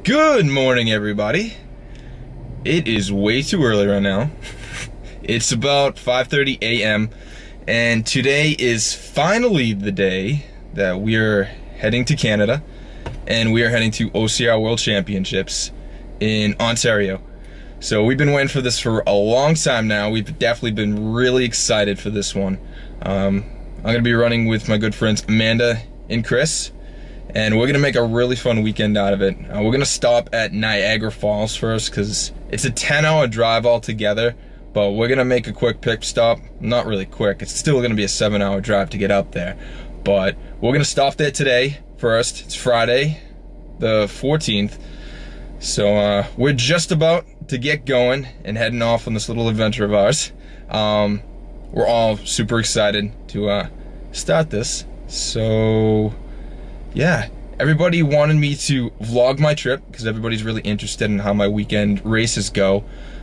Good morning, everybody. It is way too early right now. It's about 5:30 a.m. and today is finally the day that we are heading to Canada, and we are heading to OCR World Championships in Ontario. So we've been waiting for this for a long time now. We've definitely been really excited for this one. I'm gonna be running with my good friends Amanda and Chris, and we're gonna make a really fun weekend out of it. We're gonna stop at Niagara Falls first because it's a 10-hour drive altogether, but we're gonna make a quick pit stop. Not really quick, it's still gonna be a 7-hour drive to get up there, but we're gonna stop there today first. It's Friday the 14th, so we're just about to get going and heading off on this little adventure of ours. We're all super excited to start this. So yeah, everybody wanted me to vlog my trip because everybody's really interested in how my weekend races go.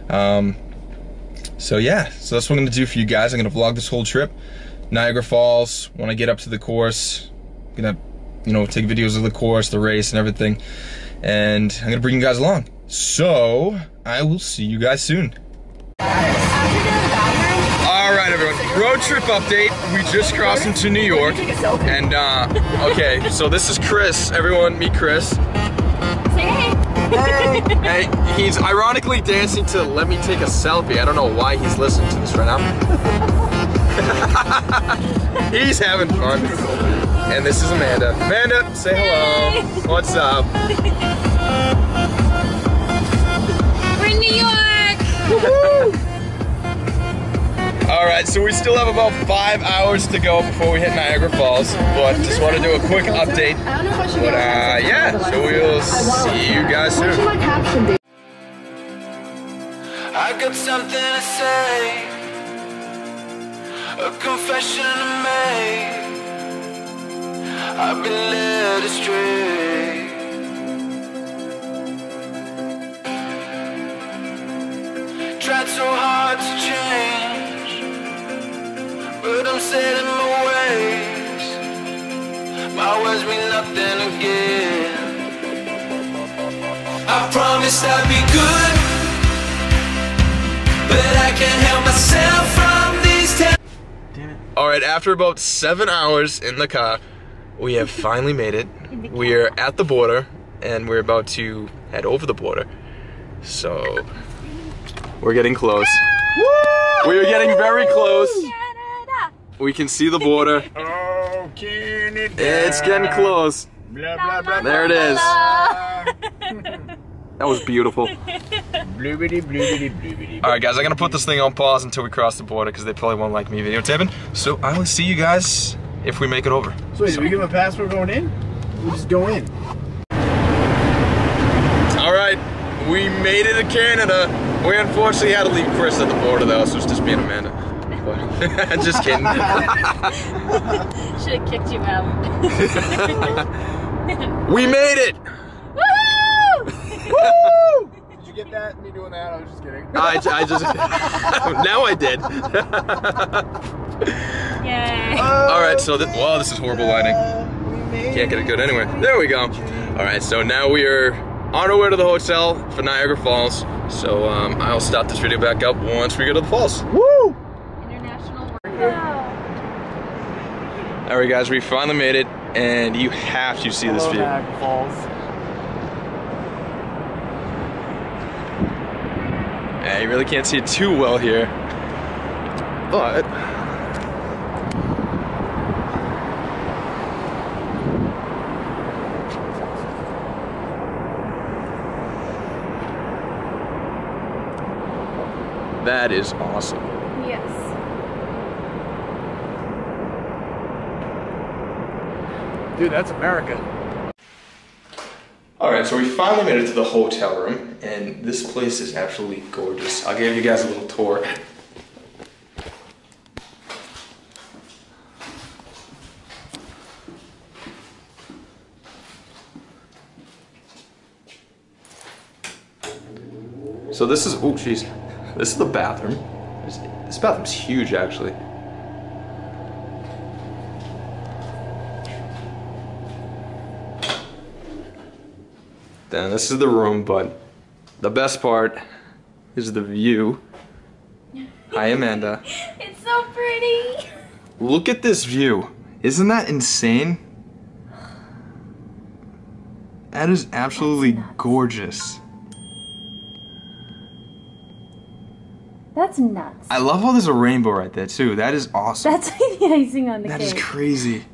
So yeah, so that's what I'm gonna do for you guys. I'm gonna vlog this whole trip. Niagara Falls, when I get up to the course, I'm gonna, you know, take videos of the course, the race and everything, and I'm gonna bring you guys along. So I will see you guys soon. Alright everyone, road trip update. We just crossed into New York, and okay, so this is Chris. Everyone meet Chris. Say hey. Hey, he's ironically dancing to Let Me Take a Selfie. I don't know why he's listening to this right now. He's having fun. And this is Amanda. Amanda, say hello. Hey. What's up? We're in New York. Alright, so we still have about 5 hours to go before we hit Niagara Falls, but just want to do a quick update. But yeah, so we'll see you guys soon. I got something to say, a confession to make. I've been led astray. Tried so hard to change, but I'm set in my ways. My words mean nothing again. I promised I'd be good, but I can't help myself from these Damn it. Alright, after about 7 hours in the car, we have finally made it. We are at the border, and we're about to head over the border. So we're getting close. We are getting very close. We can see the border. Oh, Canada. It's getting close. Blah, blah, blah, There it is. That was beautiful. Bloobity, bloobity, bloobity. Alright guys, I'm gonna put this thing on pause until we cross the border because they probably won't like me videotaping. So I will see you guys if we make it over. So wait, did we give him a passport going in? We just go in. Alright, we made it to Canada. We unfortunately had to leave Chris at the border though, so it's just me and Amanda. But, just kidding. Should have kicked you out. We made it! Woohoo! Woo! Did you get that? Me doing that? I was just kidding. I just now I did. Yay. Alright, so wow, this is horrible lighting. Can't get it good anyway. There we go. Alright, so now we are on our way to the hotel for Niagara Falls. So I'll stop this video back up once we get to the falls. Woo! International workout. Alright guys, we finally made it, and you have to see this view. Niagara Falls. Yeah, you really can't see it too well here, but that is awesome. Yes. Dude, that's America. Alright, so we finally made it to the hotel room, and this place is absolutely gorgeous. I'll give you guys a little tour. So this is, oh jeez, this is the bathroom. This bathroom's huge actually. Then this is the room, but the best part is the view. Hi, Amanda. It's so pretty. Look at this view. Isn't that insane? That is absolutely gorgeous. That's nuts. I love how there's a rainbow right there too. That is awesome. That's the icing on the That cake. is crazy.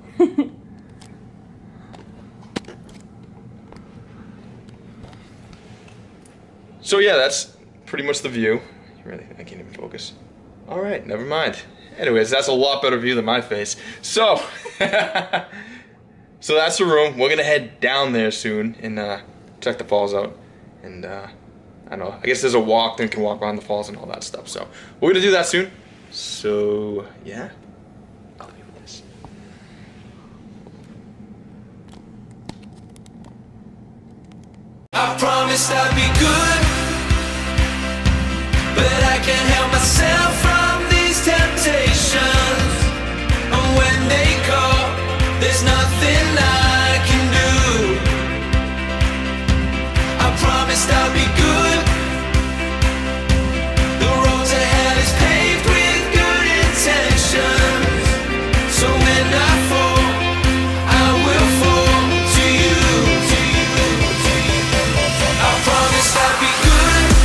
So yeah, that's pretty much the view. Really, I can't even focus. All right, never mind. Anyways, that's a lot better view than my face. So, so that's the room. We're gonna head down there soon and check the falls out. And I don't know. I guess there's a walk, then we can walk around the falls and all that stuff. So we're gonna do that soon. So yeah, I'll leave you with this. I promised I'd be good, but I can't help myself from these temptations. And when they call, there's nothing I can do. I promised I'd be good. The road to hell is paved with good intentions. So when I fall, I will fall to you. I promised I'd be good.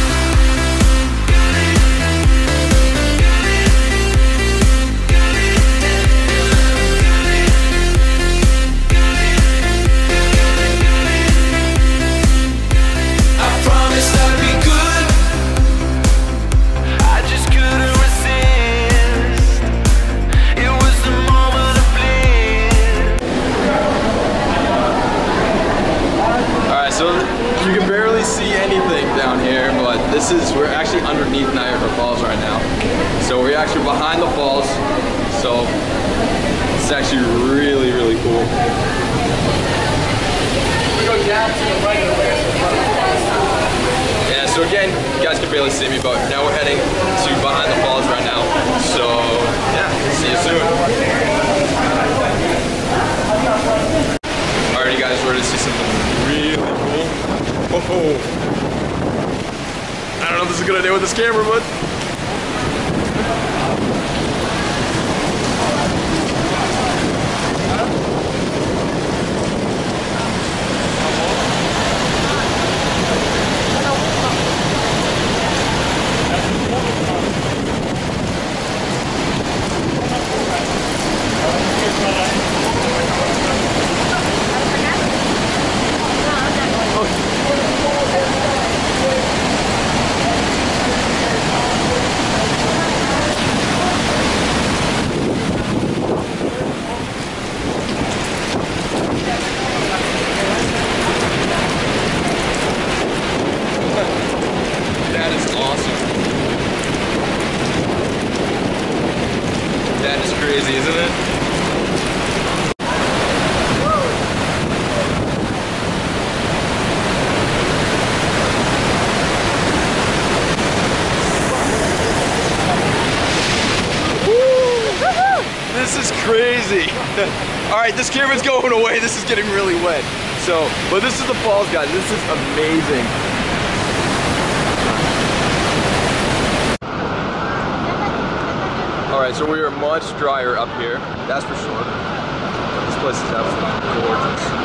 I promised I'd be good. I just couldn't resist. It was the moment of bliss. Alright, so you can barely see anything down here, but we're actually underneath Niagara Falls right now. So we're actually behind the falls, so it's actually really, really cool. We go down to the right of the way. Yeah, so again, you guys can barely see me, but now we're heading to behind the falls right now. So yeah, see you soon. Alright, you guys ready to see something really cool? Oh. I don't know if this is a good idea with this camera, but that is awesome. That is crazy, isn't it? This is crazy. Alright, this camera's going away. This is getting really wet. So, but this is the falls, guys. This is amazing. Alright, so we are much drier up here. That's for sure. This place is absolutely gorgeous.